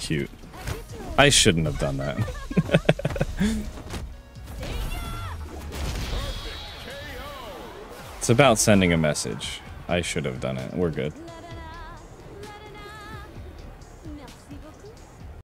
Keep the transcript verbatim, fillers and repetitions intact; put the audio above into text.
cute. I shouldn't have done that. It's about sending a message. I should have done it. We're good.